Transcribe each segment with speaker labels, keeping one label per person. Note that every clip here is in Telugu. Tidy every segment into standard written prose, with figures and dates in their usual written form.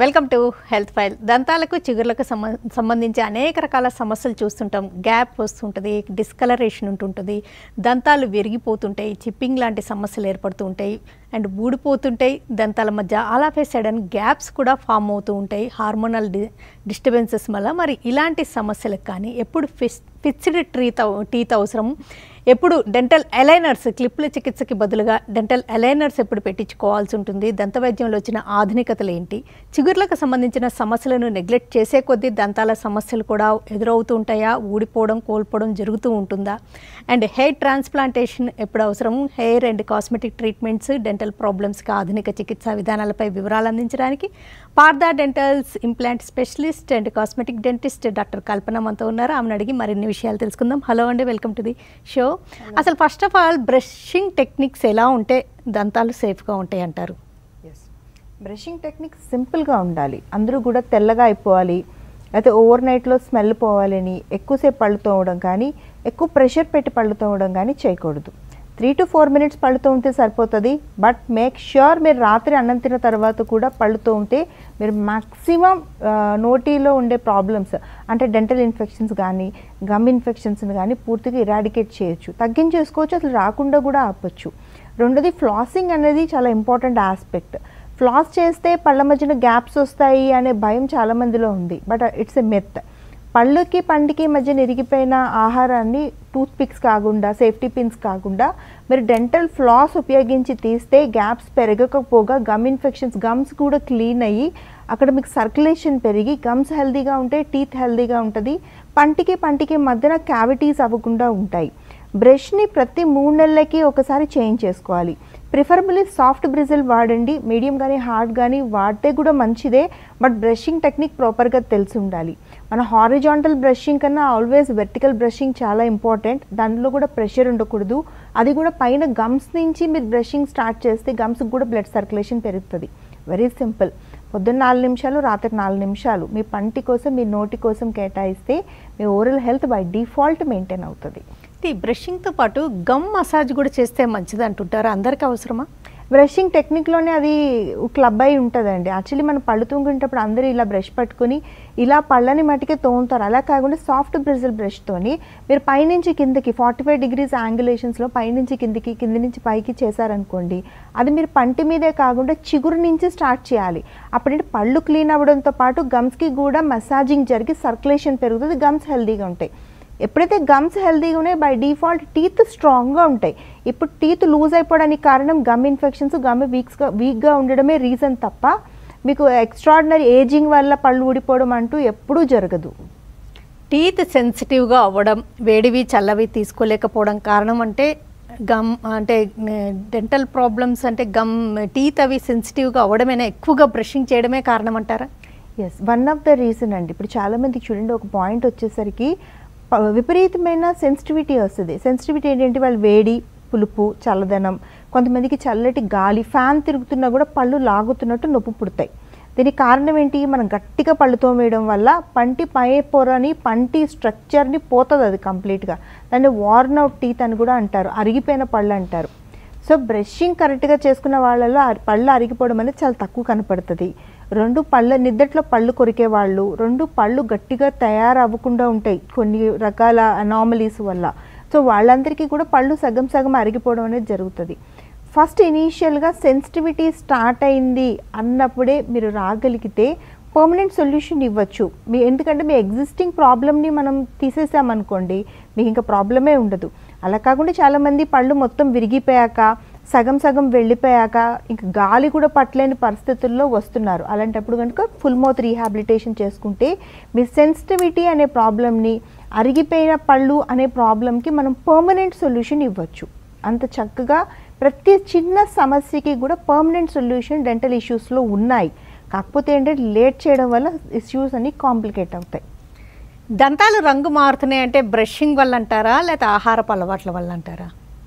Speaker 1: Welcome to health file. దంతాలకు చిగుర్లకు సంబంధించి అనేక రకాల సమస్యలు చూస్తుంటాం. గ్యాప్ వస్తుంటుంది, డిస్కలరేషన్ ఉంటుంటుంది, దంతాలు విరిగిపోతుంటాయి, చిప్పింగ్ లాంటి సమస్యలు ఏర్పడుతూ ఉంటాయి, అండ్ ఊడిపోతుంటాయి. దంతాల మధ్య అలాగే సడన్ గ్యాప్స్ కూడా ఫామ్ అవుతూ ఉంటాయి హార్మోనల్ డిస్టర్బెన్సెస్ వల్ల. మరి ఇలాంటి సమస్యలకు కానీ ఎప్పుడు ఫిక్స్డ్ టీత్ అవసరం, ఎప్పుడు డెంటల్ అలైనర్స్ క్లిప్ల చికిత్సకి బదులుగా డెంటల్ అలైనర్స్ ఎప్పుడు పెట్టించుకోవాల్సి ఉంటుంది, దంత వైద్యంలో వచ్చిన ఆధునికతలు ఏంటి, చిగుర్లకు సంబంధించిన సమస్యలను నెగ్లెక్ట్ చేసే కొద్దీ దంతాల సమస్యలు కూడా ఎదురవుతూ ఉంటాయా, ఊడిపోవడం కోల్పోవడం జరుగుతూ ఉంటుందా, అండ్ హెయిర్ ట్రాన్స్ప్లాంటేషన్ ఎప్పుడు అవసరం, hair and cosmetic treatments, dental ప్రాబ్లమ్స్కి ఆధునిక చికిత్సా విధానాలపై వివరాలు అందించడానికి Partha Dentals implant specialist and cosmetic dentist doctor Kalpana మనతో ఉన్నారు. ఆమెను అడిగి మరిన్ని విషయాలు తెలుసుకుందాం. హలో అండి, వెల్కమ్ టు ది షో. అసలు first of all brushing techniques ఎలా ఉంటే దంతాలు సేఫ్గా ఉంటాయి అంటారు?
Speaker 2: బ్రషింగ్ టెక్నిక్ సింపుల్గా ఉండాలి. అందరూ కూడా తెల్లగా అయిపోవాలి, అయితే ఓవర్ నైట్లో స్మెల్ పోవాలని ఎక్కువసేపు పళ్ళు తోమడం కానీ, ఎక్కువ ప్రెషర్ పెట్టి పళ్ళు తోమడం కానీ చేయకూడదు. 3 to 4 minutes పళ్ళు తోమితే సరిపోతుంది. బట్ మేక్ ష్యూర్ మీరు రాత్రి అన్నం తిన్న తర్వాత కూడా పళ్ళు తోమితే మీరు మ్యాక్సిమం నోటీలో ఉండే ప్రాబ్లమ్స్ అంటే డెంటల్ ఇన్ఫెక్షన్స్ కానీ గమ్ ఇన్ఫెక్షన్స్ని కానీ పూర్తిగా ఇరాడికేట్ చేయొచ్చు, తగ్గించేసుకోవచ్చు, అసలు రాకుండా కూడా ఆపచ్చు. రెండోది ఫ్లాసింగ్ అనేది చాలా ఇంపార్టెంట్ ఆస్పెక్ట్. ఫ్లాస్ చేస్తే పళ్ళ మధ్యన గ్యాప్స్ వస్తాయి అనే భయం చాలామందిలో ఉంది, బట్ ఇట్స్ ఎ మిత్. పళ్ళుకి పంటికి మధ్యన ఇరిగిపోయిన ఆహారాన్ని టూత్ పిక్స్ కాకుండా, సేఫ్టీ పిన్స్ కాకుండా మీరు డెంటల్ ఫ్లాస్ ఉపయోగించి తీస్తే గ్యాప్స్ పెరగకపోగా గమ్ ఇన్ఫెక్షన్స్, గమ్స్ కూడా క్లీన్ అయ్యి అక్కడ మీకు సర్క్యులేషన్ పెరిగి గమ్స్ హెల్దీగా ఉంటే టీత్ హెల్దీగా ఉంటుంది, పంటికి మధ్యన క్యావిటీస్ అవ్వకుండా ఉంటాయి. బ్రష్ని ప్రతి 3 నెలలకి ఒకసారి చేంజ్ చేసుకోవాలి. ప్రిఫరబుల్లీ సాఫ్ట్ బ్రిజిల్ వాడండి, మీడియం కానీ హార్డ్ కానీ వాడితే కూడా మంచిదే. బట్ బ్రషింగ్ టెక్నిక్ ప్రాపర్గా తెలిసి ఉండాలి. మన హారిజాంటల్ బ్రషింగ్ కన్నా ఆల్వేస్ వెర్టికల్ బ్రషింగ్ చాలా ఇంపార్టెంట్. దానిలో కూడా ప్రెషర్ ఉండకూడదు. అది కూడా పైన గమ్స్ నుంచి మీరు బ్రషింగ్ స్టార్ట్ చేస్తే గమ్స్కి కూడా బ్లడ్ సర్క్యులేషన్ పెరుగుతుంది. Very simple. పొద్దున్న 4 నిమిషాలు, రాత్రి 4 నిమిషాలు మీ పంటి కోసం, మీ నోటి కోసం కేటాయిస్తే మీ oral health by default maintain అవుతుంది.
Speaker 1: బ్రషింగ్తో పాటు గమ్ మసాజ్ కూడా చేస్తే మంచిది అంటుంటారు, అందరికీ అవసరమా?
Speaker 2: బ్రషింగ్ టెక్నిక్లోనే అది క్లబ్ అయి ఉంటుందండి. యాక్చువల్లీ మనం పళ్ళు తోముకునేటప్పుడు అందరూ ఇలా బ్రష్ పట్టుకుని ఇలా పళ్ళని మట్టికే తోముతారు. అలా కాకుండా సాఫ్ట్ బ్రిజిల్ బ్రష్తోని మీరు పైనుంచి కిందకి 45 degrees యాంగులేషన్స్లో పైనుంచి కిందికి, కింది నుంచి పైకి చేశారనుకోండి, అది మీరు పంటి మీదే కాకుండా చిగురు నుంచి స్టార్ట్ చేయాలి. అప్పుడంటే పళ్ళు క్లీన్ అవ్వడంతో పాటు గమ్స్కి కూడా మసాజింగ్ జరిగి సర్క్యులేషన్ పెరుగుతుంది, గమ్స్ హెల్దీగా ఉంటాయి. ఎప్పుడైతే గమ్స్ హెల్దీగా ఉన్నాయి బై డిఫాల్ట్ టీత్ స్ట్రాంగ్గా ఉంటాయి. ఇప్పుడు టీత్ లూజ్ అయిపోవడానికి కారణం గమ్ ఇన్ఫెక్షన్స్, గమ్ వీక్గా ఉండడమే రీజన్ తప్ప మీకు ఎక్స్ట్రాడినరీ ఏజింగ్ వల్ల పళ్ళు ఊడిపోవడం అంటూ ఎప్పుడూ జరగదు.
Speaker 1: టీత్ సెన్సిటివ్గా అవ్వడం, వేడివి చల్లవి తీసుకోలేకపోవడం కారణం అంటే గమ్ అంటే డెంటల్ ప్రాబ్లమ్స్ అంటే గమ్ టీత్ అవి సెన్సిటివ్గా అవ్వడమేనా, ఎక్కువగా బ్రషింగ్ చేయడమే కారణం అంటారా?
Speaker 2: Yes, one of the reason అండి. ఇప్పుడు చాలామందికి చూడండి, ఒక పాయింట్ వచ్చేసరికి విపరీతమైన సెన్సిటివిటీ వస్తుంది. సెన్సిటివిటీ ఏంటంటే వాళ్ళు వేడి, పులుపు, చల్లదనం, కొంతమందికి చల్లటి గాలి, ఫ్యాన్ తిరుగుతున్నా కూడా పళ్ళు లాగుతున్నట్టు నొప్పి పుడతాయి. దీనికి కారణం ఏంటి? మనం గట్టిగా పళ్ళు తోమేయడం వల్ల పంటి పై పొరని, పంటి స్ట్రక్చర్ని పోతుంది అది కంప్లీట్గా. దాన్ని వార్న్ అవుట్ టీత్ అని కూడా అంటారు, అరిగిపోయిన పళ్ళు అంటారు. సో బ్రషింగ్ కరెక్ట్గా చేసుకున్న వాళ్ళలో పళ్ళు అరిగిపోవడం అనేది చాలా తక్కువ కనపడుతుంది. 2 పళ్ళ నిద్దట్లో పళ్ళు కొరికే వాళ్ళు, 2 పళ్ళు గట్టిగా తయారవ్వకుండా ఉంటాయి కొన్ని రకాల అనామలీస్ వల్ల. సో వాళ్ళందరికీ కూడా పళ్ళు సగం సగం అరిగిపోవడం అనేది జరుగుతుంది. ఫస్ట్ ఇనీషియల్గా సెన్సిటివిటీ స్టార్ట్ అయింది అన్నప్పుడే మీరు రాగలిగితే పర్మనెంట్ సొల్యూషన్ ఇవ్వచ్చు. ఎందుకంటే మీ ఎగ్జిస్టింగ్ ప్రాబ్లమ్ని మనం తీసేసామనుకోండి, మీకు ఇంకా ప్రాబ్లమే ఉండదు. అలా కాకుండా చాలామంది పళ్ళు మొత్తం విరిగిపోయాక, సగం సగం వెళ్ళిపోయాక ఇంకా గాలి కూడా పట్టలేని పరిస్థితుల్లో వస్తున్నారు. అలాంటప్పుడు కనుక ఫుల్ మౌత్ రీహాబిలిటేషన్ చేసుకుంటే మీ సెన్సిటివిటీ అనే ప్రాబ్లమ్ని, అరిగిపోయిన పళ్ళు అనే ప్రాబ్లమ్కి మనం పర్మనెంట్ సొల్యూషన్ ఇవ్వచ్చు. అంత చక్కగా ప్రతి చిన్న సమస్యకి కూడా పర్మనెంట్ సొల్యూషన్ డెంటల్ ఇష్యూస్లో ఉన్నాయి. కాకపోతే ఏంటంటే లేట్ చేయడం వల్ల ఇష్యూస్ అన్ని కాంప్లికేట్ అవుతాయి.
Speaker 1: దంతాలు రంగు మారుతున్నాయి అంటే బ్రషింగ్ వల్ల అంటారా, లేకపోతే ఆహారపు అలవాట్ల వల్ల అంటారా?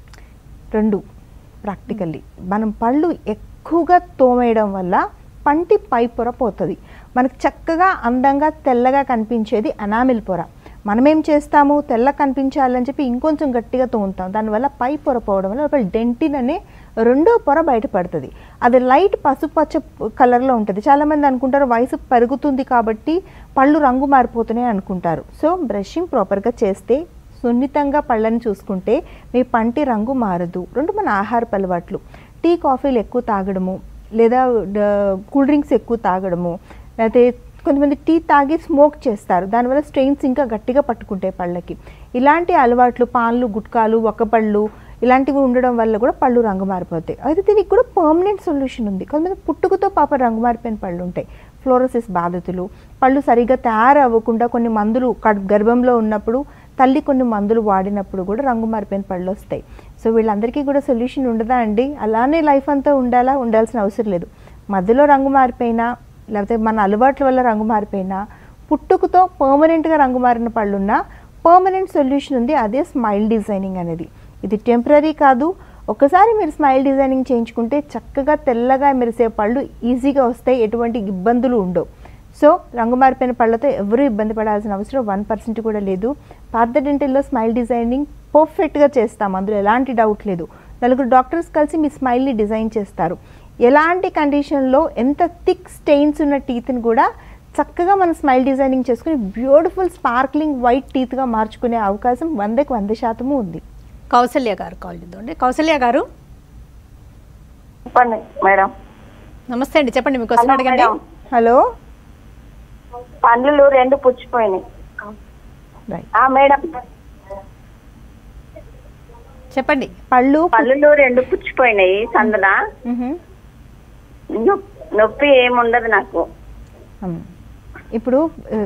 Speaker 2: 2 ప్రాక్టికల్లీ. మనం పళ్ళు ఎక్కువగా తోమేయడం వల్ల పంటి పై పొర పోతుంది. మనకు చక్కగా అందంగా తెల్లగా కనిపించేది ఎనామిల్ పొర. మనమేం చేస్తాము, తెల్ల కనిపించాలని చెప్పి ఇంకొంచెం గట్టిగా తోముతాం. దానివల్ల పై పొర పోవడం వల్ల లోపల డెంటిన్ అనే రెండో పొర బయటపడుతుంది. అది లైట్ పసుపచ్చ కలర్లో ఉంటుంది. చాలామంది అనుకుంటారు వయసు పెరుగుతుంది కాబట్టి పళ్ళు రంగు మారిపోతున్నాయి అనుకుంటారు. సో బ్రషింగ్ ప్రాపర్గా చేస్తే, సున్నితంగా పళ్ళని చూసుకుంటే మీ పంటి రంగు మారదు. రెండు, మన ఆహారపు అలవాట్లు, టీ కాఫీలు ఎక్కువ తాగడము, లేదా కూల్ డ్రింక్స్ ఎక్కువ తాగడము, లేకపోతే కొంతమంది టీ తాగి స్మోక్ చేస్తారు, దానివల్ల స్ట్రెయిన్స్ ఇంకా గట్టిగా పట్టుకుంటాయి పళ్ళకి. ఇలాంటి అలవాట్లు, పాన్లు, గుట్కాలు, ఒక్కపళ్ళు ఇలాంటివి ఉండడం వల్ల కూడా పళ్ళు రంగు మారిపోతాయి. అయితే దీనికి కూడా పర్మనెంట్ సొల్యూషన్ ఉంది. కొంతమంది పుట్టుకతో రంగు మారిపోయిన పళ్ళు ఉంటాయి, ఫ్లోరోసిస్ బాధితులు. పళ్ళు సరిగ్గా తయారవ్వకుండా కొన్ని మందులు గర్భంలో ఉన్నప్పుడు తల్లి కొన్ని మందులు వాడినప్పుడు కూడా రంగు మారిపోయిన పళ్ళు వస్తాయి. సో వీళ్ళందరికీ కూడా సొల్యూషన్ ఉండదా అండి? అలానే లైఫ్ అంతా ఉండాల్సిన అవసరం లేదు. మధ్యలో రంగు మారిపోయినా, లేకపోతే మన అలవాట్ల వల్ల రంగు మారిపోయినా, పుట్టుకతో పర్మనెంట్గా రంగు మారిన పళ్ళున్నా పర్మనెంట్ సొల్యూషన్ ఉంది. అదే స్మైల్ డిజైనింగ్ అనేది. ఇది టెంపరీ కాదు. ఒకసారి మీరు స్మైల్ డిజైనింగ్ చేయించుకుంటే చక్కగా తెల్లగా మెరిసే పళ్ళు ఈజీగా వస్తాయి, ఎటువంటి ఇబ్బందులు ఉండవు. సో రంగు మారిపోయిన పళ్ళతో ఎవరూ ఇబ్బంది పడాల్సిన అవసరం 1% కూడా లేదు. పార్థ డెంటల్లో స్మైల్ డిజైనింగ్ పర్ఫెక్ట్గా చేస్తాం, అందులో ఎలాంటి డౌట్ లేదు. 4 డాక్టర్స్ కలిసి మీ స్మైల్ని డిజైన్ చేస్తారు. ఎలాంటి కండిషన్లో ఎంత థిక్ స్టెయిన్స్ ఉన్న టీత్ని కూడా చక్కగా మనం స్మైల్ డిజైనింగ్ చేసుకుని బ్యూటిఫుల్ స్పార్క్లింగ్ వైట్ టీత్గా మార్చుకునే అవకాశం 100కి 100% ఉంది.
Speaker 1: కౌసల్య గారు కాల్ చేద్దామండి. కౌసల్య గారు
Speaker 3: చెప్పండి మేడం.
Speaker 1: నమస్తే అండి, చెప్పండి మీ క్వశ్చన్ అడగండి.
Speaker 2: హలో,
Speaker 3: పండ్లు 2 పుచ్చిపోయినాయి మేడం.
Speaker 1: చెప్పండి.
Speaker 3: పళ్ళు 2 పుచ్చిపోయినాయి సందున. నొప్పి ఏముండదు నాకు.
Speaker 2: ఇప్పుడు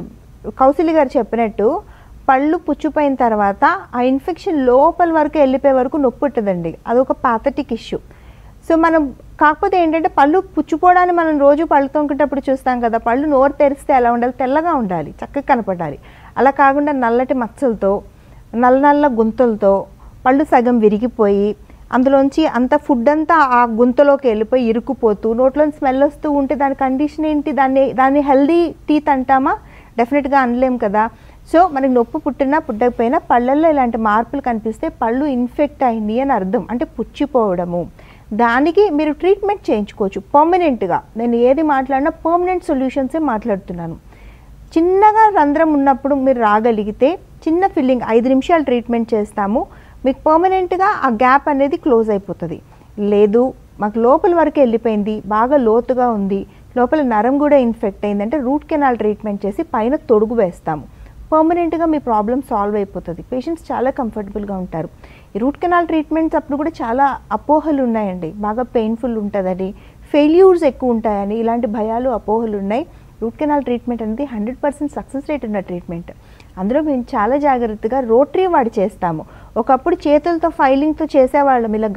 Speaker 2: కౌశల్య గారు చెప్పినట్టు పళ్ళు పుచ్చిపోయిన తర్వాత ఆ ఇన్ఫెక్షన్ లోపల వరకు వెళ్ళిపోయే వరకు నొప్పి ఉంటుందండి. అదొక పాథటిక్ ఇష్యూ. సో మనం కాకపోతే ఏంటంటే పళ్ళు పుచ్చిపోవడాన్ని మనం రోజు పళ్ళు తొంకేటప్పుడు చూస్తాం కదా, పళ్ళు నోరు తెరిస్తే ఎలా ఉండాలి, తెల్లగా ఉండాలి, చక్కగా కనపడాలి. అలా కాకుండా నల్లటి మచ్చలతో, నల్ల గుంతలతో, పళ్ళు సగం విరిగిపోయి అందులోంచి అంత ఫుడ్ అంతా ఆ గుంతలోకి వెళ్ళిపోయి ఇరుక్కుపోతూ నోట్లో స్మెల్ వస్తూ ఉంటే దాని కండిషన్ ఏంటి? దాన్ని హెల్దీ టీత్ అంటామా? డెఫినెట్గా అనలేం కదా. సో మనకి నొప్పి పుట్టినా పుట్టకపోయినా పళ్ళల్లో ఇలాంటి మార్పులు కనిపిస్తే పళ్ళు ఇన్ఫెక్ట్ అయింది అని అర్థం, అంటే పుచ్చిపోవడము. దానికి మీరు ట్రీట్మెంట్ చేయించుకోవచ్చు పర్మనెంట్గా. నేను ఏది మాట్లాడినా పర్మనెంట్ సొల్యూషన్సే మాట్లాడుతున్నాను. చిన్నగా రంధ్రం ఉన్నప్పుడు మీరు రాగలిగితే చిన్న ఫిల్లింగ్ 5 నిమిషాలు ట్రీట్మెంట్ చేస్తాము, మీకు పర్మనెంట్గా ఆ గ్యాప్ అనేది క్లోజ్ అయిపోతుంది. లేదు మాకు లోపల వరకు వెళ్ళిపోయింది, బాగా లోతుగా ఉంది, లోపల నరం కూడా ఇన్ఫెక్ట్ అయిందంటే రూట్ కెనాల్ ట్రీట్మెంట్ చేసి పైన తొడుగు వేస్తాము. పర్మనెంట్గా మీ ప్రాబ్లం సాల్వ్ అయిపోతుంది. పేషెంట్స్ చాలా కంఫర్టబుల్గా ఉంటారు. ఈ రూట్ కెనాల్ ట్రీట్మెంట్స్ అప్పుడు కూడా చాలా అపోహలు ఉన్నాయండి. బాగా పెయిన్ఫుల్ ఉంటుందని, ఫెయిల్యూర్స్ ఎక్కువ ఉంటాయని, ఇలాంటి భయాలు అపోహలు ఉన్నాయి. రూట్ కెనాల్ ట్రీట్మెంట్ అనేది 100% సక్సెస్ రేట్ ఉన్న ట్రీట్మెంట్. అందులో మేము చాలా జాగ్రత్తగా రోటరీ వాడి చేస్తాము. ఒకప్పుడు చేతులతో ఫైలింగ్తో చేసేవాళ్ళం ఇలా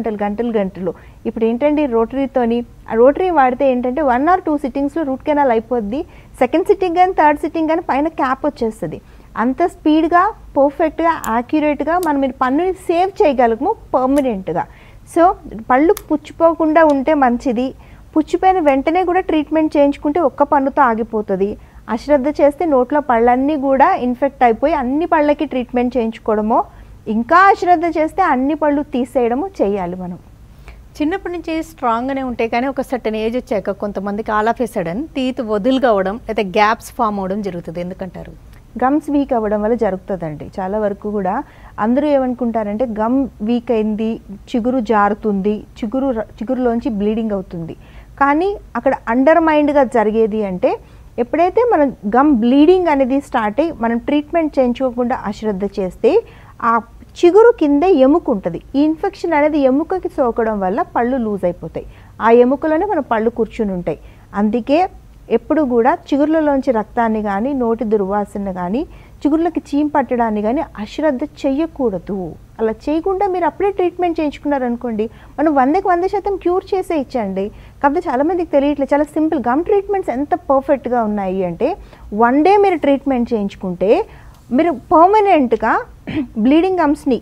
Speaker 2: గంటలు. ఇప్పుడు ఏంటంటే రోటరీతోని, ఆ రోటరీ వాడితే ఏంటంటే 1 or 2 సిట్టింగ్స్లో రూట్ కెనాల్ అయిపోద్ది. సెకండ్ సిట్టింగ్ కానీ థర్డ్ సిట్టింగ్ కానీ పైన క్యాప్ వచ్చేస్తుంది. అంత స్పీడ్గా, పర్ఫెక్ట్గా, యాక్యురేట్గా మనం మీరు పన్నుని సేవ్ చేయగలము పర్మనెంట్గా. సో పళ్ళు పుచ్చిపోకుండా ఉంటే మంచిది. పుచ్చిపోయిన వెంటనే కూడా ట్రీట్మెంట్ చేయించుకుంటే ఒక్క పన్నుతో ఆగిపోతుంది. అశ్రద్ధ చేస్తే నోట్లో పళ్ళన్నీ కూడా ఇన్ఫెక్ట్ అయిపోయి అన్ని పళ్ళకి ట్రీట్మెంట్ చేయించుకోవడమో, ఇంకా అశ్రద్ధ చేస్తే అన్ని పళ్ళు తీసేయడమో చేయాలి మనం.
Speaker 1: చిన్నప్పటి నుంచి స్ట్రాంగ్గానే ఉంటాయి కానీ ఒక సర్టన్ ఏజ్ వచ్చాక కొంతమందికి all of a sudden teeth వదులుగా అవ్వడం లేదా గ్యాప్స్ ఫామ్ అవ్వడం జరుగుతుంది. ఎందుకంటారు?
Speaker 2: గమ్స్ వీక్ అవ్వడం వల్ల జరుగుతుందండి. చాలా వరకు కూడా అందరూ ఏమనుకుంటారంటే గమ్ వీక్ అయింది, చిగురు జారుతుంది, చిగురులోంచి బ్లీడింగ్ అవుతుంది. కానీ అక్కడ అండర్ మైండ్గా జరిగేది అంటే ఎప్పుడైతే మనం గమ్ బ్లీడింగ్ అనేది స్టార్ట్ అయ్యి మనం ట్రీట్మెంట్ చేయించుకోకుండా అశ్రద్ధ చేస్తే ఆ చిగురు కిందే ఎముక ఉంటుంది. ఈ ఇన్ఫెక్షన్ అనేది ఎముకకి సోకడం వల్ల పళ్ళు లూజ్ అయిపోతాయి. ఆ ఎముకలోనే మన పళ్ళు కూర్చుని ఉంటాయి. అందుకే ఎప్పుడు కూడా చిగుర్లలోంచి రక్తాన్ని కానీ, నోటి దుర్వాసన కానీ, చిగుర్లకి చీమ్ పట్టడాన్ని కానీ అశ్రద్ధ చెయ్యకూడదు. అలా చేయకుండా మీరు అప్పుడే ట్రీట్మెంట్ చేయించుకున్నారనుకోండి, మనం 100కి 100% క్యూర్ చేసే ఇచ్చండి. కాకపోతే చాలామందికి తెలియట్లేదు. చాలా సింపుల్ గమ్ ట్రీట్మెంట్స్ ఎంత పర్ఫెక్ట్గా ఉన్నాయి అంటే 1 డే మీరు ట్రీట్మెంట్ చేయించుకుంటే మీరు పర్మనెంట్గా బ్లీడింగ్ గమ్స్ని,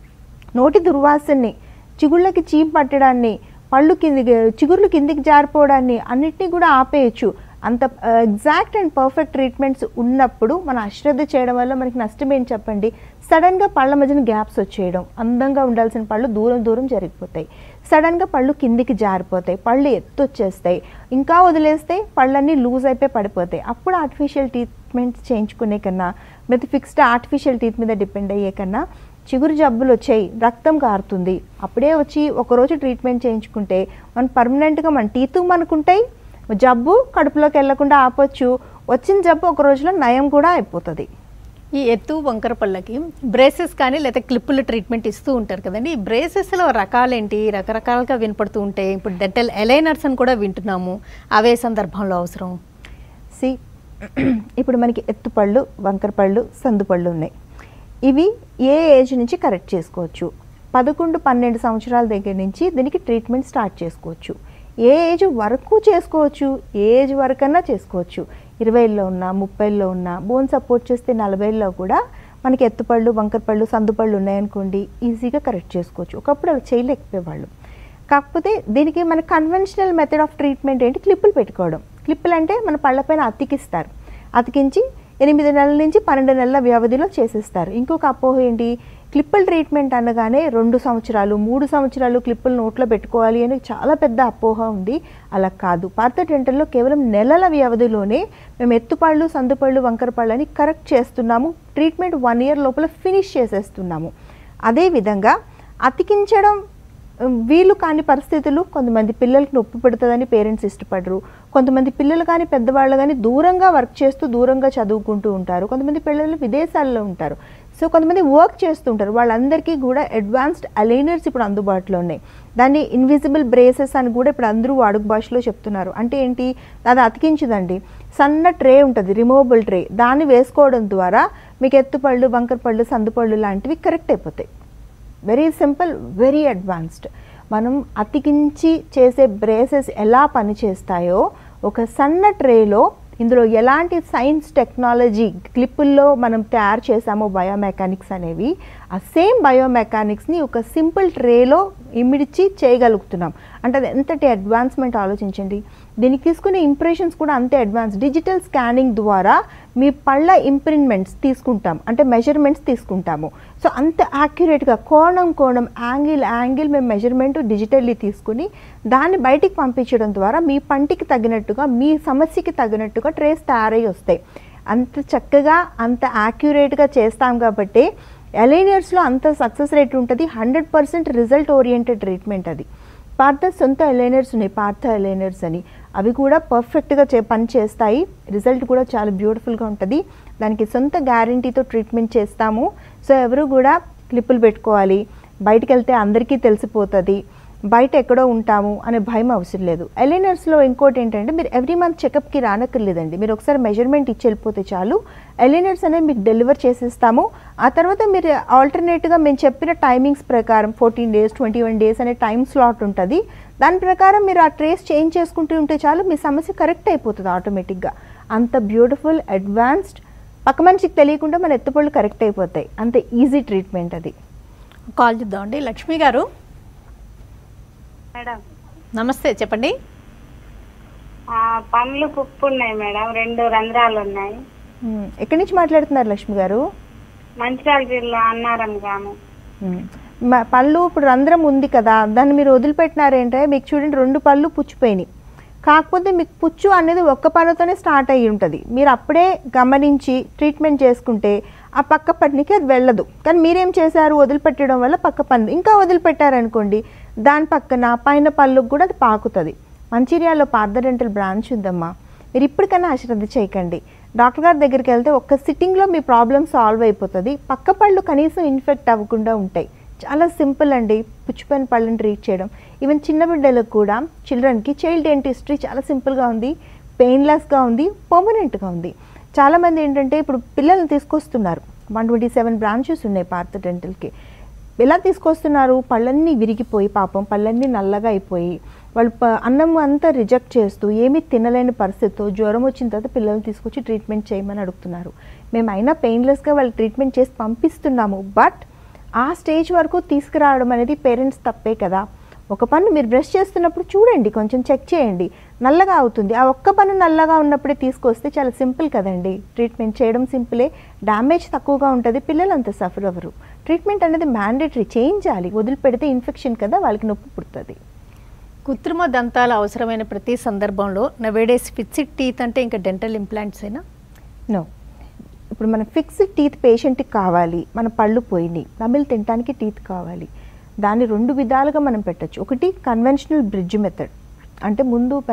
Speaker 2: నోటి దుర్వాసనని, చిగుళ్ళకి చీమ్ పట్టడాన్ని, చిగుర్లు కిందికి జారిపోవడాన్ని అన్నిటినీ కూడా ఆపేయచ్చు. అంత ఎగ్జాక్ట్ అండ్ పర్ఫెక్ట్ ట్రీట్మెంట్స్ ఉన్నప్పుడు మన అశ్రద్ధ చేయడం వల్ల మనకి నష్టం ఏంటి చెప్పండి. సడన్గా పళ్ళ మధ్యన గ్యాప్స్ వచ్చేయడం, అందంగా ఉండాల్సిన పళ్ళు దూరం దూరం జరిగిపోతాయి, సడన్గా పళ్ళు కిందికి జారిపోతాయి, పళ్ళు ఎత్తు వచ్చేస్తాయి, ఇంకా వదిలేస్తే పళ్ళన్నీ లూజ్ అయిపోయి పడిపోతాయి. అప్పుడు ఆర్టిఫిషియల్ ట్రీట్మెంట్స్ చేయించుకునే కన్నా, ప్రతి ఫిక్స్డ్ ఆర్టిఫిషియల్ టీత్ మీద డిపెండ్ అయ్యే కన్నా చిగురు జబ్బులు వచ్చాయి, రక్తం కారుతుంది, అప్పుడే వచ్చి ఒకరోజు ట్రీట్మెంట్ చేయించుకుంటే మనం పర్మనెంట్గా మన టీత్ మనకుంటాయి, జబ్బు కడుపులోకి వెళ్లకుండా ఆపొచ్చు, వచ్చిన జబ్బు ఒక రోజులో నయం కూడా అయిపోతుంది.
Speaker 1: ఈ ఎత్తు వంకర పళ్ళకి బ్రేసెస్ కానీ లేదా క్లిప్పులు ట్రీట్మెంట్ ఇస్తూ ఉంటారు కదండి. ఈ బ్రేసెస్లో రకాలేంటి, రకరకాలుగా వినపడుతూ ఉంటాయి. ఇప్పుడు డెంటల్ ఎలైనర్స్ అని కూడా వింటున్నాము, అవే సందర్భంలో అవసరం?
Speaker 2: ఇప్పుడు మనకి ఎత్తుపళ్ళు, వంకర పళ్ళు, సందు పళ్ళు ఉన్నాయి. ఇవి ఏ ఏజ్ నుంచి కరెక్ట్ చేసుకోవచ్చు? 11-12 సంవత్సరాల దగ్గర నుంచి దీనికి ట్రీట్మెంట్ స్టార్ట్ చేసుకోవచ్చు. ఏ ఏజ్ వరకు చేసుకోవచ్చు? ఏ ఏజ్ వరకన్నా చేసుకోవచ్చు. 20లో ఉన్నా, 30లో ఉన్నా, బోన్ సపోర్ట్ చేస్తే 40లో కూడా మనకి ఎత్తుపళ్ళు, వంకర పళ్ళు, సందుపళ్ళు ఉన్నాయనుకోండి, ఈజీగా కరెక్ట్ చేసుకోవచ్చు. ఒకప్పుడు అవి చేయలేకపోయేవాళ్ళు. కాకపోతే దీనికి మన కన్వెన్షనల్ మెథడ్ ఆఫ్ ట్రీట్మెంట్ ఏంటి? క్లిప్పులు పెట్టుకోవడం. క్లిప్పులు అంటే మన పళ్ళపైన అతికిస్తారు, అతికించి 8 నెలల నుంచి 12 నెలల వ్యవధిలో చేసేస్తారు. ఇంకొక అపోహ ఏంటి? క్లిప్పుల ట్రీట్మెంట్ అనగానే 2 సంవత్సరాలు 3 సంవత్సరాలు క్లిప్పులు నోట్లో పెట్టుకోవాలి అని చాలా పెద్ద అపోహ ఉంది. అలా కాదు. పార్థ డెంటల్లో కేవలం నెలల వ్యవధిలోనే మేము ఎత్తుపళ్ళు, సందుపళ్ళు, వంకర పళ్ళని కరెక్ట్ చేస్తున్నాము. ట్రీట్మెంట్ 1 ఇయర్ లోపల ఫినిష్ చేసేస్తున్నాము. అదేవిధంగా అతికించడం వీలు కాని పరిస్థితులు, కొంతమంది పిల్లలకి నొప్పి పెడుతుందని పేరెంట్స్ ఇష్టపడరు, కొంతమంది పిల్లలు కానీ పెద్దవాళ్ళు కానీ దూరంగా వర్క్ చేస్తూ దూరంగా చదువుకుంటూ ఉంటారు, కొంతమంది పిల్లలు విదేశాల్లో ఉంటారు, సో కొంతమంది వర్క్ చేస్తుంటారు. వాళ్ళందరికీ కూడా అడ్వాన్స్డ్ అలైనర్స్ ఇప్పుడు అందుబాటులో ఉన్నాయి. దాన్ని ఇన్విజిబుల్ బ్రేసెస్ అని కూడా ఇప్పుడు అందరూ వాడుక భాషలో చెప్తున్నారు. అంటే ఏంటి? అది అతికించదండి, సన్న ట్రే ఉంటుంది, రిమూవబుల్ ట్రే, దాన్ని వేసుకోవడం ద్వారా మీకు ఎత్తుపళ్ళు, వంకర పళ్ళు, సందుపళ్ళు లాంటివి కరెక్ట్ అయిపోతాయి. Very simple, very advanced. మనం అతికించి చేసే బ్రేసెస్ ఎలా పనిచేస్తాయో ఒక సన్న ట్రేలో, ఇందులో ఎలాంటి సైన్స్ టెక్నాలజీ క్లిప్పుల్లో మనం తయారు చేసామో బయోమెకానిక్స్ అనేవి, ఆ సేమ్ బయోమెకానిక్స్ని ఒక సింపుల్ ట్రేలో ఇమిడిచి చేయగలుగుతున్నాం. అంటే అది ఎంతటి అడ్వాన్స్మెంట్ ఆలోచించండి. దీనికి తీసుకునే ఇంప్రెషన్స్ కూడా అంతే అడ్వాన్స్. డిజిటల్ స్కానింగ్ ద్వారా మీ పళ్ళ ఇంప్రింట్మెంట్స్ తీసుకుంటాం, అంటే మెజర్మెంట్స్ తీసుకుంటాము. సో అంత యాక్యురేట్గా కోణం యాంగిల్ మేము మెజర్మెంట్ డిజిటల్లీ తీసుకుని దాన్ని బయటికి పంపించడం ద్వారా మీ పంటికి తగినట్టుగా, మీ సమస్యకి తగినట్టుగా ట్రేస్ తయారై వస్తాయి. అంత చక్కగా అంత యాక్యురేట్గా చేస్తాం కాబట్టి అలైనర్స్లో అంత సక్సెస్ రేట్ ఉంటుంది. 100% రిజల్ట్ ఓరియంటెడ్ ట్రీట్మెంట్ అది. పార్థ సొంత అలైనర్స్ ఉన్నాయి, పార్థ అలైనర్స్ అని, అవి కూడా పర్ఫెక్ట్గా పని చేస్తాయి. రిజల్ట్ కూడా చాలా బ్యూటిఫుల్గా ఉంటుంది. దానికి సొంత గ్యారంటీతో ట్రీట్మెంట్ చేస్తాము. సో ఎవరు కూడా క్లిప్పులు పెట్టుకోవాలి, బయటికి వెళ్తే అందరికీ తెలిసిపోతుంది, బయట ఎక్కడో ఉంటాము అనే భయం అవసరం లేదు. అలైనర్స్లో ఇంకోటి ఏంటంటే మీరు ఎవ్రీ మంత్ చెకప్కి రానక్కర్లేదండి. మీరు ఒకసారి మెజర్మెంట్ ఇచ్చి వెళ్ళిపోతే చాలు, అలైనర్స్ అనేవి మీకు డెలివర్ చేసేస్తాము. ఆ తర్వాత మీరు ఆల్టర్నేట్గా మేము చెప్పిన టైమింగ్స్ ప్రకారం 14 days 21 days అనే టైం స్లాట్ ఉంటుంది. దాని ప్రకారం మీరు ఆ ట్రేస్ చేంజ్ చేసుకుంటూ ఉంటే చాలు, మీ సమస్య కరెక్ట్ అయిపోతుంది ఆటోమేటిక్గా. అంత బ్యూటిఫుల్, అడ్వాన్స్డ్, పక్క మనిషికి తెలియకుండా మన ఎత్తుపళ్ళు కరెక్ట్ అయిపోతాయి. అంత ఈజీ ట్రీట్మెంట్ అది.
Speaker 1: కాల్ చేద్దామండి. లక్ష్మి గారు
Speaker 3: మేడం
Speaker 1: నమస్తే, చెప్పండి.
Speaker 3: పండ్లు పుప్పు ఉన్నాయి మేడం, 2 రంధ్రాలు ఉన్నాయి.
Speaker 2: ఎక్కడి నుంచి మాట్లాడుతున్నారు లక్ష్మి గారు?
Speaker 3: మంచిర్యాల జిల్లా అన్నారం గ్రామం.
Speaker 2: పళ్ళు ఇప్పుడు రంధ్రం ఉంది కదా, దాన్ని మీరు వదిలిపెట్టినారేంటే మీకు చూడండి 2 పళ్ళు పుచ్చిపోయినాయి. కాకపోతే మీకు పుచ్చు అనేది ఒక్క పళ్ళతోనే స్టార్ట్ అయ్యి ఉంటుంది. మీరు అప్పుడే గమనించి ట్రీట్మెంట్ చేసుకుంటే ఆ పక్క పన్నుకి అది వెళ్ళదు. కానీ మీరేం చేశారు? వదిలిపెట్టడం వల్ల పక్క పన్ను ఇంకా వదిలిపెట్టారనుకోండి, దాని పక్కన పైన పళ్ళుకు కూడా అది పాకుతుంది. మంచిర్యాలలో పార్థ డెంటల్ బ్రాంచ్ ఉందమ్మా. మీరు ఇప్పటికైనా అశ్రద్ధ చేయకండి. డాక్టర్ గారి దగ్గరికి వెళ్తే ఒక్క సిట్టింగ్లో మీ ప్రాబ్లం సాల్వ్ అయిపోతుంది. పక్క పళ్ళు కనీసం ఇన్ఫెక్ట్ అవ్వకుండా ఉంటాయి. చాలా సింపుల్ అండి పుచ్చిపోయిన పళ్ళని ట్రీట్ చేయడం. ఈవెన్ చిన్న బిడ్డలకు కూడా, చిల్డ్రన్కి చైల్డ్ డెంటిస్ట్రీ చాలా సింపుల్గా ఉంది, పెయిన్లెస్గా ఉంది, పర్మనెంట్గా ఉంది. చాలామంది ఏంటంటే ఇప్పుడు పిల్లల్ని తీసుకొస్తున్నారు. 127 బ్రాంచెస్ ఉన్నాయి పార్థ డెంటల్కి. ఎలా తీసుకొస్తున్నారు? పళ్ళన్నీ విరిగిపోయి, పాపం పళ్ళన్నీ నల్లగా అయిపోయి, వాళ్ళు అన్నం అంతా రిజెక్ట్ చేస్తూ ఏమీ తినలేని పరిస్థితితో జ్వరం వచ్చిన తర్వాత పిల్లల్ని తీసుకొచ్చి ట్రీట్మెంట్ చేయమని అడుగుతున్నారు. మేమైనా పెయిన్లెస్గా వాళ్ళు ట్రీట్మెంట్ చేసి పంపిస్తున్నాము. బట్ ఆ స్టేజ్ వరకు తీసుకురావడం అనేది పేరెంట్స్ తప్పే కదా. ఒక పన్ను మీరు బ్రష్ చేస్తున్నప్పుడు చూడండి, కొంచెం చెక్ చేయండి, నల్లగా అవుతుంది. ఆ ఒక్క పన్ను నల్లగా ఉన్నప్పుడే తీసుకొస్తే చాలా సింపుల్ కదండి. ట్రీట్మెంట్ చేయడం సింపులే, డ్యామేజ్ తక్కువగా ఉంటుంది, పిల్లలు అంత సఫర్ అవ్వరు. ట్రీట్మెంట్ అనేది మ్యాండేటరీ, చేయించాలి. వదిలిపెడితే ఇన్ఫెక్షన్ కదా, వాళ్ళకి నొప్పి పుడుతుంది.
Speaker 1: కృత్రిమ దంతాలు అవసరమైన ప్రతి సందర్భంలో నవేడేస్ ఫిక్స్డ్ టీత్ అంటే ఇంకా డెంటల్ ఇంప్లాంట్స్ అయినా?
Speaker 2: నో, ఇప్పుడు మన ఫిక్స్డ్ టీత్ పేషెంట్కి కావాలి, మన పళ్ళు పోయినాయి, నమిలి తినడానికి టీత్ కావాలి, దాన్ని 2 విధాలుగా మనం పెట్టచ్చు. ఒకటి కన్వెన్షనల్ బ్రిడ్జ్ మెథడ్, అంటే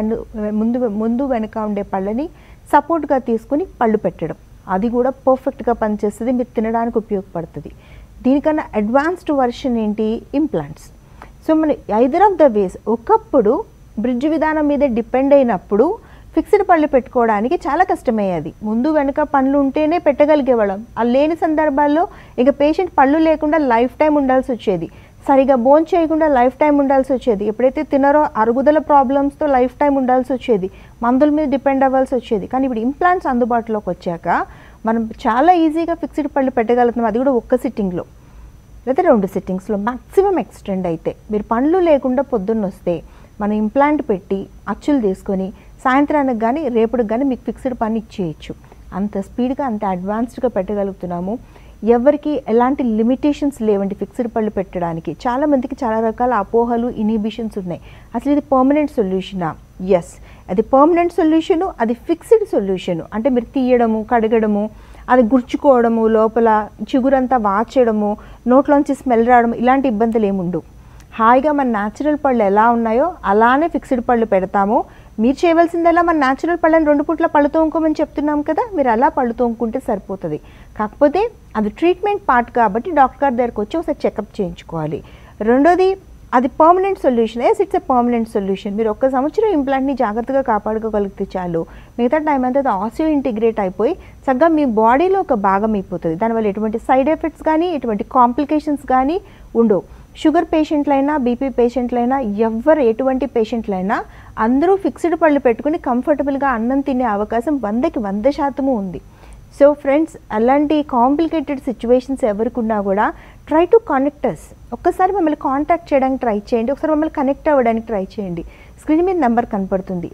Speaker 2: ముందు వెనక ఉండే పళ్ళని సపోర్ట్గా తీసుకుని పళ్ళు పెట్టడం. అది కూడా పర్ఫెక్ట్గా పనిచేస్తుంది, మీరు తినడానికి ఉపయోగపడుతుంది. దీనికన్నా అడ్వాన్స్డ్ వర్షన్ ఏంటి, ఇంప్లాంట్స్. సో మన ఐదర్ ఆఫ్ ద వేస్, ఒకప్పుడు బ్రిడ్జ్ విధానం మీద డిపెండ్ అయినప్పుడు ఫిక్స్డ్ పళ్ళు పెట్టుకోవడానికి చాలా కష్టమయ్యేది. ముందు వెనక పళ్ళు ఉంటేనే పెట్టగలిగేవాళ్ళం. ఆ లేని సందర్భాల్లో ఇక పేషెంట్ పళ్ళు లేకుండా లైఫ్ టైం ఉండాల్సి వచ్చేది, సరిగా బోన్ చేయకుండా లైఫ్ టైం ఉండాల్సి వచ్చేది, ఎప్పుడైతే తిన్నారో అరుగుదల ప్రాబ్లమ్స్తో లైఫ్ టైం ఉండాల్సి వచ్చేది, మందుల మీద డిపెండ్ అవ్వాల్సి వచ్చేది. కానీ ఇప్పుడు ఇంప్లాంట్స్ అందుబాటులోకి వచ్చాక మనం చాలా ఈజీగా ఫిక్స్డ్ పళ్ళు పెట్టగలుగుతున్నాం. అది కూడా ఒక్క సిట్టింగ్లో లేదా 2 సిట్టింగ్స్లో మ్యాక్సిమం ఎక్స్టెండ్ అయితే. మీరు పళ్ళు లేకుండా పొద్దున్న వస్తే మనం ఇంప్లాంట్ పెట్టి అచ్చులు తీసుకొని సాయంత్రానికి కానీ రేపటికి కానీ మీకు ఫిక్స్డ్ పని ఇచ్చేయచ్చు. అంత స్పీడ్గా అంత అడ్వాన్స్డ్గా పెట్టగలుగుతున్నాము. ఎవరికి ఎలాంటి లిమిటేషన్స్ లేవండి ఫిక్స్డ్ పళ్ళు పెట్టడానికి. చాలామందికి చాలా రకాల అపోహలు, ఇనిబిషన్స్ ఉన్నాయి. అసలు ఇది పర్మనెంట్ సొల్యూషనా? ఎస్, అది పర్మనెంట్ సొల్యూషను, అది ఫిక్స్డ్ సొల్యూషను. అంటే మీరు తీయడము, కడగడము, అది గుర్చుకోవడము, లోపల చిగురంతా వాచేయడము, నోట్లోంచి స్మెల్ రావడం, ఇలాంటి ఇబ్బందులు ఏముండవు. హాయిగా మన న్యాచురల్ పళ్ళు ఎలా ఉన్నాయో అలానే ఫిక్స్డ్ పళ్ళు పెడతాము. మీరు చేయవలసిందల్లా మన న్యాచురల్ పళ్ళని 2 పూట్ల పళ్ళు తోముకోమని చెప్తున్నాం కదా, మీరు అలా పళ్ళు తోముకుంటే సరిపోతుంది. కాకపోతే అది ట్రీట్మెంట్ పార్ట్ కాబట్టి డాక్టర్ గారి దగ్గరకు వచ్చి ఒకసారి చెకప్ చేయించుకోవాలి. రెండోది, అది permanent solution. Yes, it's a permanent solution. మీరు 1 సంవత్సరం ఇంప్లాంట్ని జాగ్రత్తగా కాపాడుకోగలిగితే చాలు, మిగతా టైం అంతా అది ఆసియో ఇంటిగ్రేట్ అయిపోయి చక్కగా మీ బాడీలో ఒక భాగం అయిపోతుంది. దానివల్ల ఎటువంటి సైడ్ ఎఫెక్ట్స్ కానీ ఎటువంటి కాంప్లికేషన్స్ కానీ ఉండవు. షుగర్ పేషెంట్లైనా, బీపీ పేషెంట్లైనా, ఎటువంటి పేషెంట్లైనా అందరూ ఫిక్స్డ్ పళ్ళు పెట్టుకుని కంఫర్టబుల్గా అన్నం తినే అవకాశం 100కి 100% ఉంది. సో ఫ్రెండ్స్, అలాంటి కాంప్లికేటెడ్ సిచ్యువేషన్స్ ఎవరికి ఉన్నా కూడా ట్రై టు కనెక్ట్ అస్. ఒక్కసారి మమ్మల్ని కాంటాక్ట్ చేయడానికి ట్రై చేయండి, ఒకసారి మమ్మల్ని కనెక్ట్ అవ్వడానికి ట్రై చేయండి. స్క్రీన్ మీద నెంబర్ కనపడుతుంది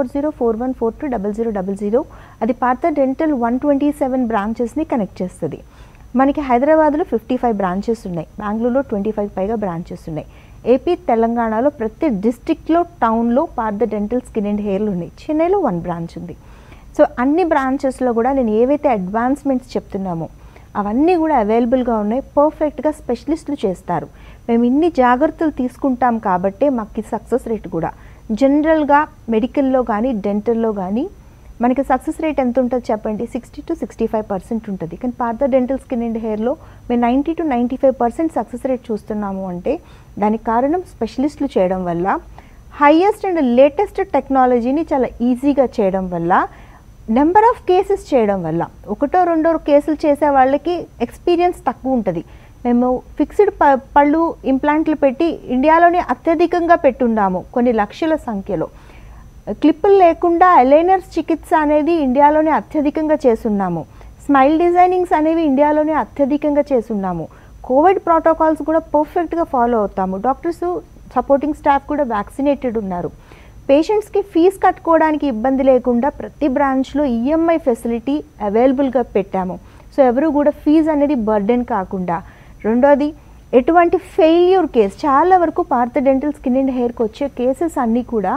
Speaker 2: 04041420000. అది పార్థ డెంటల్ 127 బ్రాంచెస్ని కనెక్ట్ చేస్తుంది. మనకి హైదరాబాద్లో 55 బ్రాంచెస్ ఉన్నాయి, బెంగళూరులో 25 పైగా బ్రాంచెస్ ఉన్నాయి. ఏపీ, తెలంగాణలో ప్రతి డిస్ట్రిక్ట్లో, టౌన్లో పార్థ డెంటల్ స్కిన్ అండ్ హెయిర్లు ఉన్నాయి. చెన్నైలో 1 బ్రాంచ్ ఉంది. సో అన్ని బ్రాంచెస్లో కూడా నేను ఏవైతే అడ్వాన్స్మెంట్స్ చెప్తున్నామో అవన్నీ కూడా అవైలబుల్గా ఉన్నాయి. పర్ఫెక్ట్గా స్పెషలిస్టులు చేస్తారు. మేము ఇన్ని జాగ్రత్తలు తీసుకుంటాం కాబట్టి మాకు సక్సెస్ రేట్ కూడా జనరల్గా మెడికల్లో కానీ డెంటల్లో కానీ మనకి సక్సెస్ రేట్ ఎంత ఉంటుంది చెప్పండి? 60 to 65% ఉంటుంది. కానీ పార్థ డెంటల్ స్కిన్ అండ్ హెయిర్లో మేము 90 to 95% సక్సెస్ రేట్ చూస్తున్నాము అంటే దానికి కారణం స్పెషలిస్టులు చేయడం వల్ల, హైయెస్ట్ అండ్ లేటెస్ట్ టెక్నాలజీని చాలా ఈజీగా చేయడం వల్ల, నెంబర్ ఆఫ్ కేసెస్ చేయడం వల్ల. 1 or 2 కేసులు చేసే వాళ్ళకి ఎక్స్పీరియన్స్ తక్కువ ఉంటుంది. మేము ఫిక్స్డ్ పళ్ళు ఇంప్లాంట్లు పెట్టి ఇండియాలోనే అత్యధికంగా పెట్టున్నాము, కొన్ని లక్షల సంఖ్యలో. క్లిప్పులు లేకుండా అలైనర్స్ చికిత్స అనేది ఇండియాలోనే అత్యధికంగా చేస్తున్నాము. స్మైల్ డిజైనింగ్స్ అనేవి ఇండియాలోనే అత్యధికంగా చేస్తున్నాము. కోవిడ్ ప్రోటోకాల్స్ కూడా పర్ఫెక్ట్గా ఫాలో అవుతాము. డాక్టర్స్, సపోర్టింగ్ స్టాఫ్ కూడా వ్యాక్సినేటెడ్ ఉన్నారు. పేషెంట్స్కి ఫీజు కట్టుకోవడానికి ఇబ్బంది లేకుండా ప్రతి బ్రాంచ్లో ఈఎంఐ ఫెసిలిటీ అవైలబుల్గా పెట్టాము. సో ఎవరు కూడా ఫీజు అనేది బర్డెన్ కాకుండా. రెండోది, ఎటువంటి ఫెయిల్యూర్ కేసు, చాలా వరకు పార్థ డెంటల్ స్కిన్ అండ్ హెయిర్కి వచ్చే కేసెస్ అన్నీ కూడా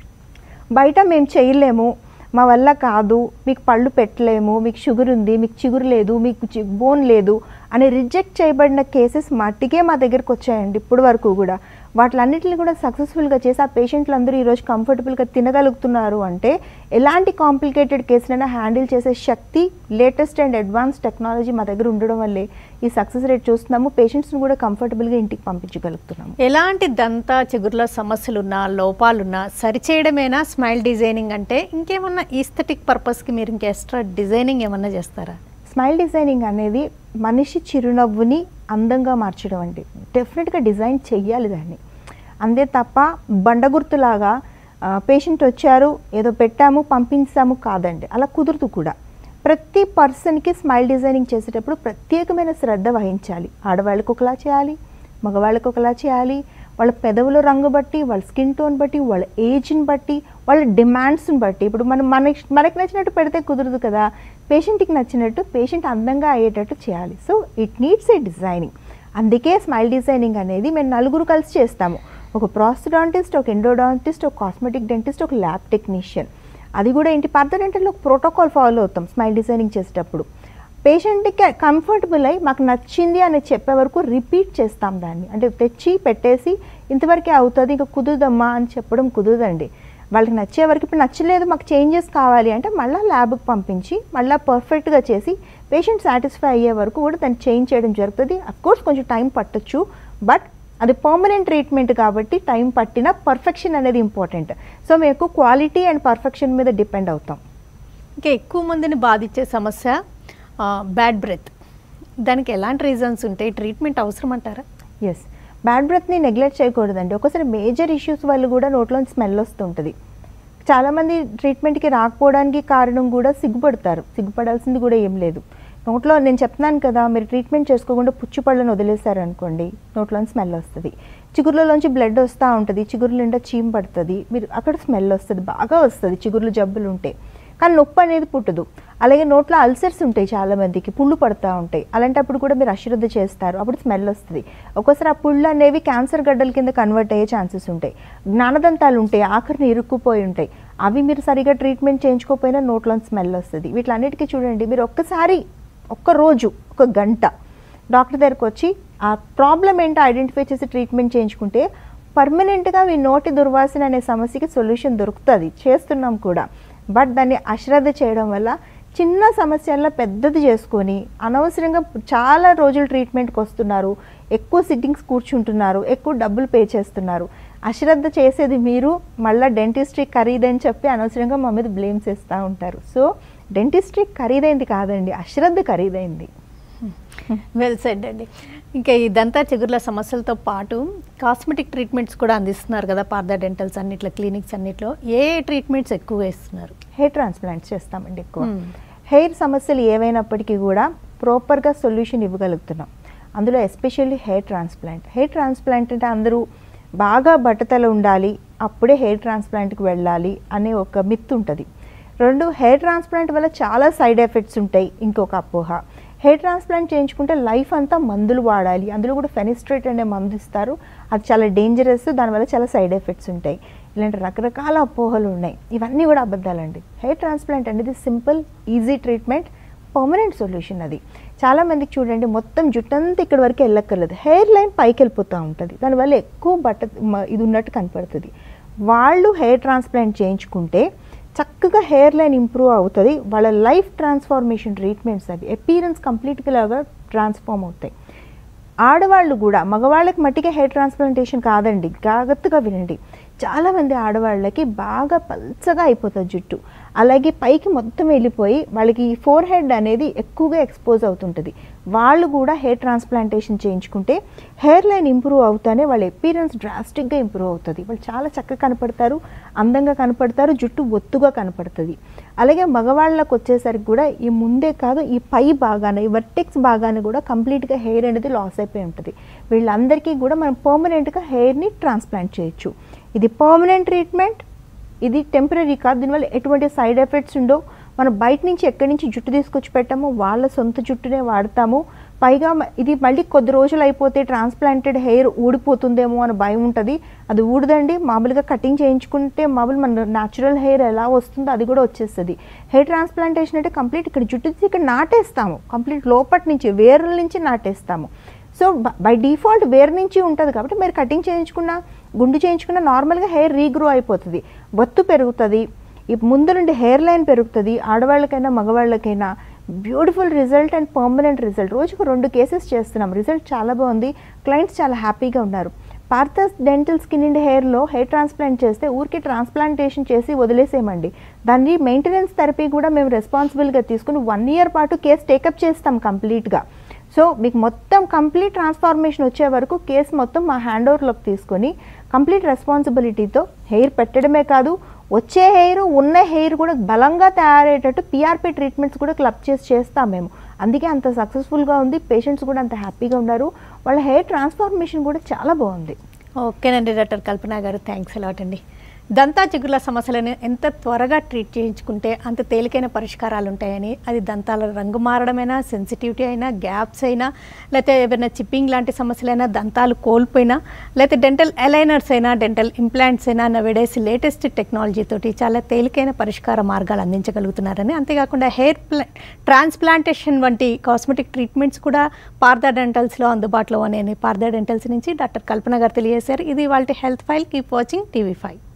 Speaker 2: బయట మేము చేయలేము, మా వల్ల కాదు, మీకు పళ్ళు పెట్టలేము, మీకు షుగర్ ఉంది, మీకు చిగురు లేదు, మీకు బోన్ లేదు అని రిజెక్ట్ చేయబడిన కేసెస్ మట్టికే మా దగ్గరకు వచ్చాయండి ఇప్పటి వరకు కూడా. వాటిలన్నింటిని కూడా సక్సెస్ఫుల్గా చేసి ఆ పేషెంట్లు అందరూ ఈరోజు కంఫర్టబుల్గా తినగలుగుతున్నారు అంటే ఎలాంటి కాంప్లికేటెడ్ కేసులైనా హ్యాండిల్ చేసే శక్తి, లేటెస్ట్ అండ్ అడ్వాన్స్ టెక్నాలజీ మా దగ్గర ఉండడం వల్లే ఈ సక్సెస్ రేట్ చూస్తున్నాము. పేషెంట్స్ని కూడా కంఫర్టబుల్గా ఇంటికి పంపించగలుగుతున్నాము.
Speaker 1: ఎలాంటి దంత చిగుర్ల సమస్యలున్నా, లోపాలున్నా సరిచేయడమేనా స్మైల్ డిజైనింగ్ అంటే? ఇంకేమన్నా ఈస్థెటిక్ పర్పస్కి మీరు ఇంకా ఎక్స్ట్రా డిజైనింగ్ ఏమన్నా చేస్తారా?
Speaker 2: స్మైల్ డిజైనింగ్ అనేది మనిషి చిరునవ్వుని అందంగా మార్చడం అండి. డెఫినెట్గా డిజైన్ చెయ్యాలి దాన్ని, అంతే తప్ప బండగుర్తులాగా పేషెంట్ వచ్చారు ఏదో పెట్టాము పంపించాము కాదండి, అలా కుదురుతూ కూడా. ప్రతి పర్సన్కి స్మైల్ డిజైనింగ్ చేసేటప్పుడు ప్రత్యేకమైన శ్రద్ధ వహించాలి. ఆడవాళ్ళకి ఒకలా చేయాలి, మగవాళ్ళకి ఒకలా చేయాలి, వాళ్ళ పెదవుల రంగు బట్టి, వాళ్ళ స్కిన్ టోన్ బట్టి, వాళ్ళ ఏజ్ని బట్టి, వాళ్ళ డిమాండ్స్ని బట్టి. ఇప్పుడు మనకి నచ్చినట్టు పెడితే కుదరదు కదా, పేషెంట్కి నచ్చినట్టు, పేషెంట్ అందంగా అయ్యేటట్టు చేయాలి. So it needs a designing. అందుకే స్మైల్ డిజైనింగ్ అనేది మేము నలుగురు కలిసి చేస్తాము. ఒక ప్రాస్థోడాంటిస్ట్, ఒక ఎండోడాంటిస్ట్, ఒక కాస్మెటిక్ డెంటిస్ట్, ఒక ల్యాబ్ టెక్నీషియన్. అది కూడా ఏంటి, పార్థ డెంటల్లో ఒక ప్రోటోకాల్ ఫాలో అవుతాం స్మైల్ డిజైనింగ్ చేసేటప్పుడు. పేషెంట్కి కంఫర్టబుల్ అయ్యి మాకు నచ్చింది అని చెప్పే వరకు రిపీట్ చేస్తాం దాన్ని. అంటే తెచ్చి పెట్టేసి ఇంతవరకే అవుతుంది, ఇంకా కుదురుదమ్మా అని చెప్పడం కుదరదండి. వాళ్ళకి నచ్చే వరకు, ఇప్పుడు నచ్చలేదు మాకు చేంజెస్ కావాలి అంటే మళ్ళీ ల్యాబ్కి పంపించి మళ్ళీ పర్ఫెక్ట్గా చేసి పేషెంట్ సాటిస్ఫై అయ్యే వరకు కూడా దాన్ని చేంజ్ చేయడం జరుగుతుంది. అఫ్కోర్స్ కొంచెం టైం పట్టొచ్చు, బట్ అది పర్మనెంట్ ట్రీట్మెంట్ కాబట్టి టైం పట్టిన పర్ఫెక్షన్ అనేది ఇంపార్టెంట్. సో మేము ఎక్కువ క్వాలిటీ అండ్ పర్ఫెక్షన్ మీద డిపెండ్ అవుతాం.
Speaker 1: ఇంకా ఎక్కువ మందిని బాధించే సమస్య బ్యాడ్ బ్రెత్. దానికి ఎలాంటి రీజన్స్ ఉంటాయి, ట్రీట్మెంట్ అవసరం అంటారా?
Speaker 2: ఎస్, బ్యాడ్ బ్రెత్ని నెగ్లెక్ట్ చేయకూడదండి. ఒకసారి మేజర్ ఇష్యూస్ వల్ల కూడా నోట్లో స్మెల్ వస్తుంటుంది. చాలామంది ట్రీట్మెంట్కి రాకపోవడానికి కారణం కూడా సిగ్గుపడతారు. సిగ్గుపడాల్సింది కూడా ఏం లేదు. నోట్లో నేను చెప్తున్నాను కదా, మీరు ట్రీట్మెంట్ చేసుకోకుండా పుచ్చిపళ్ళను వదిలేశారనుకోండి, నోట్లో స్మెల్ వస్తుంది. చిగుర్లలోంచి బ్లడ్ వస్తూ ఉంటుంది, చిగుర్ల నిండా చీమ పడుతుంది, మీరు అక్కడ స్మెల్ వస్తుంది, బాగా వస్తుంది చిగుర్లు జబ్బులు ఉంటాయి, కానీ నొప్పి అనేది పుట్టదు. అలాగే నోట్లో అల్సర్స్ ఉంటాయి, చాలామందికి పుళ్ళు పడుతూ ఉంటాయి. అలాంటప్పుడు కూడా మీరు అశ్రద్ధ చేస్తారు, అప్పుడు స్మెల్ వస్తుంది. ఒక్కోసారి ఆ పుళ్ళు అనేవి క్యాన్సర్ గడ్డల కింద కన్వర్ట్ అయ్యే ఛాన్సెస్ ఉంటాయి. జ్ఞానదంతాలు ఉంటాయి, ఆఖరిని ఇరుక్కుపోయి ఉంటాయి, అవి మీరు సరిగా ట్రీట్మెంట్ చేయించుకోకపోయినా నోట్లో స్మెల్ వస్తుంది. వీటిలన్నిటికీ చూడండి, మీరు ఒక్క రోజు ఒక గంట డాక్టర్ దగ్గరకు వచ్చి ఆ ప్రాబ్లం ఏంటో ఐడెంటిఫై చేసి ట్రీట్మెంట్ చేయించుకుంటే పర్మనెంట్గా మీ నోటి దుర్వాసన అనే సమస్యకి సొల్యూషన్ దొరుకుతుంది. చేస్తున్నాం కూడా. బట్ దాన్ని అశ్రద్ధ చేయడం వల్ల చిన్న సమస్యల్లో పెద్దది చేసుకొని అనవసరంగా చాలా రోజులు ట్రీట్మెంట్కి వస్తున్నారు, ఎక్కువ సిట్టింగ్స్ కూర్చుంటున్నారు, ఎక్కువ డబ్బులు పే చేస్తున్నారు. అశ్రద్ధ చేసేది మీరు, మళ్ళీ డెంటిస్ట్రీ ఖరీదని చెప్పి అనవసరంగా మా మీద బ్లేమ్ చేస్తూ ఉంటారు. సో డెంటిస్ట్రీ ఖరీదైంది కాదండి, అశ్రద్ధ ఖరీదైంది.
Speaker 1: వెల్ సెడ్ అండి. ఇంకా ఈ దంతా చిగుర్ల సమస్యలతో పాటు కాస్మెటిక్ ట్రీట్మెంట్స్ కూడా అందిస్తున్నారు కదా పార్థ డెంటల్స్ అన్నిట్లో, క్లినిక్స్ అన్నిట్లో. ఏ ట్రీట్మెంట్స్ ఎక్కువగా ఇస్తున్నారు?
Speaker 2: హెయిర్ ట్రాన్స్ప్లాంట్స్ చేస్తామండి ఎక్కువ. హెయిర్ సమస్యలు ఏవైనప్పటికీ కూడా ప్రాపర్గా సొల్యూషన్ ఇవ్వగలుగుతున్నాం. అందులో especially hair transplant. Hair transplant అంటే అందరూ బాగా బట్టతల ఉండాలి అప్పుడే హెయిర్ ట్రాన్స్ప్లాంట్కి వెళ్ళాలి అనే ఒక మిత్ ఉంటుంది. రెండు, హెయిర్ ట్రాన్స్ప్లాంట్ వల్ల చాలా సైడ్ ఎఫెక్ట్స్ ఉంటాయి. ఇంకొక అపోహ, హెయిర్ ట్రాన్స్ప్లాంట్ చేయించుకుంటే లైఫ్ అంతా మందులు వాడాలి, అందులో కూడా ఫెనిస్ట్రేట్ అనే మందు ఇస్తారు, అది చాలా డేంజరస్, దానివల్ల చాలా సైడ్ ఎఫెక్ట్స్ ఉంటాయి. ఇలాంటి రకరకాల అపోహలు ఉన్నాయి. ఇవన్నీ కూడా అబద్ధాలండి. హెయిర్ ట్రాన్స్ప్లాంట్ అనేది simple, easy treatment, permanent solution. అది చాలామందికి చూడండి, మొత్తం జుట్టంతా ఇక్కడి వరకు వెళ్ళక్కర్లేదు, హెయిర్ లైన్ పైకి వెళ్ళిపోతూ ఉంటుంది, దానివల్ల ఎక్కువ ఇది ఉన్నట్టు కనపడుతుంది. వాళ్ళు హెయిర్ ట్రాన్స్ప్లాంట్ చేయించుకుంటే చక్కగా హెయిర్ లైన్ ఇంప్రూవ్ అవుతుంది. వాళ్ళ లైఫ్ ట్రాన్స్ఫార్మేషన్ ట్రీట్మెంట్స్ అవి అపీరెన్స్ కంప్లీట్గా లాగా ట్రాన్స్ఫార్మ్ అవుతాయి. ఆడవాళ్ళు కూడా, మగవాళ్ళకి మట్టిగా హెయిర్ ట్రాన్స్ప్లాంటేషన్ కాదండి, జాగ్రత్తగా వినండి. చాలామంది ఆడవాళ్ళకి బాగా పల్చగా అయిపోతుంది జుట్టు, అలాగే పైకి మొత్తం వెళ్ళిపోయి వాళ్ళకి ఫోర్ హెడ్ అనేది ఎక్కువగా ఎక్స్పోజ్ అవుతుంటుంది. వాళ్ళు కూడా హెయిర్ ట్రాన్స్ప్లాంటేషన్ చేయించుకుంటే హెయిర్ లైన్ ఇంప్రూవ్ అవుతానే వాళ్ళ అపీరెన్స్ డ్రాస్టిక్గా ఇంప్రూవ్ అవుతుంది. వాళ్ళు చాలా చక్కగా కనపడతారు, అందంగా కనపడతారు, జుట్టు ఒత్తుగా కనపడుతుంది. అలాగే మగవాళ్ళకు వచ్చేసరికి కూడా ఈ ముందే కాదు, ఈ పై భాగాన, ఈ వర్టెక్స్ భాగాన కూడా కంప్లీట్గా హెయిర్ అనేది లాస్ అయిపోయి ఉంటుంది. వీళ్ళందరికీ కూడా మనం పర్మనెంట్గా హెయిర్ని ట్రాన్స్ప్లాంట్ చేయొచ్చు. ఇది పర్మనెంట్ ట్రీట్మెంట్, ఇది టెంపరీ కాదు, దీనివల్ల ఎటువంటి సైడ్ ఎఫెక్ట్స్ ఉండవు. మనం బయట నుంచి ఎక్కడి నుంచి జుట్టు తీసుకొచ్చి పెట్టామో వాళ్ళ సొంత జుట్టునే వాడతాము. పైగా ఇది మళ్ళీ కొద్ది రోజులు అయిపోతే ట్రాన్స్ప్లాంటెడ్ హెయిర్ ఊడిపోతుందేమో అని భయం ఉంటుంది. అది ఊడదండి, మామూలుగా కటింగ్ చేయించుకుంటే మామూలు మన న్యాచురల్ హెయిర్ ఎలా వస్తుందో అది కూడా వచ్చేస్తుంది. హెయిర్ ట్రాన్స్ప్లాంటేషన్ అంటే కంప్లీట్ ఇక్కడ జుట్టు తీసి ఇక్కడ నాటేస్తాము, కంప్లీట్ లోపటి నుంచి వేర్ల నుంచి నాటేస్తాము. సో బై డిఫాల్ట్ వేర్ నుంచి ఉంటుంది కాబట్టి మీరు కటింగ్ చేయించుకున్నా, గుండు చేయించుకున్నా నార్మల్గా హెయిర్ రీగ్రో అయిపోతుంది, ఒత్తు పెరుగుతుంది, ఈ ముందు నుండి హెయిర్ లైన్ పెరుగుతుంది. ఆడవాళ్ళకైనా మగవాళ్ళకైనా beautiful result and permanent result. రోజుకు 2 కేసెస్ చేస్తున్నాం, రిజల్ట్ చాలా బాగుంది, క్లయింట్స్ చాలా హ్యాపీగా ఉన్నారు. పార్థ డెంటల్ స్కిన్ అండ్ హెయిర్లో హెయిర్ ట్రాన్స్ప్లాంట్ చేస్తే ఊరికి ట్రాన్స్ప్లాంటేషన్ చేసి వదిలేసేయమండి, దాన్ని మెయింటెనెన్స్ థెరపీ కూడా మేము రెస్పాన్సిబుల్గా తీసుకుని 1 year పాటు కేసు టేకప్ చేస్తాం కంప్లీట్గా. సో మీకు మొత్తం కంప్లీట్ ట్రాన్స్ఫార్మేషన్ వచ్చే వరకు కేసు మొత్తం మా హ్యాండ్ ఓవర్లోకి తీసుకొని కంప్లీట్ రెస్పాన్సిబిలిటీతో హెయిర్ పెట్టడమే కాదు, వచ్చే హెయిర్ ఉన్న హెయిర్ కూడా బలంగా తయారయ్యేటట్టు పిఆర్పి ట్రీట్మెంట్స్ కూడా క్లబ్ చేస్తాం మేము. అందుకే అంత సక్సెస్ఫుల్గా ఉంది, పేషెంట్స్ కూడా అంత హ్యాపీగా ఉన్నారు, వాళ్ళ హెయిర్ ట్రాన్స్ఫార్మేషన్ కూడా చాలా బాగుంది.
Speaker 1: ఓకేనండి డాక్టర్ కల్పన గారు, థ్యాంక్స్ అలాట్ అండి. దంతా చిగుర్ల సమస్యలను ఎంత త్వరగా ట్రీట్ చేయించుకుంటే అంత తేలికైన పరిష్కారాలు ఉంటాయని, అది దంతాల రంగు మారడమైనా, సెన్సిటివిటీ అయినా, గ్యాప్స్ అయినా, లేకపోతే ఏమైనా చిప్పింగ్ లాంటి సమస్యలైనా, దంతాలు కోల్పోయినా, లేకపోతే డెంటల్ అలైనర్స్ అయినా, డెంటల్ ఇంప్లాంట్స్ అయినా నవేడేస్ లేటెస్ట్ టెక్నాలజీతోటి చాలా తేలికైన పరిష్కార మార్గాలు అందించగలుగుతున్నారని, అంతేకాకుండా ట్రాన్స్ప్లాంటేషన్ వంటి కాస్మెటిక్ ట్రీట్మెంట్స్ కూడా పార్థా డెంటల్స్లో అందుబాటులో ఉన్నాయని పార్థా డెంటల్స్ నుంచి డాక్టర్ కల్పన గారు తెలియజేశారు. ఇది వాళ్ళ health file. Keep watching TV5.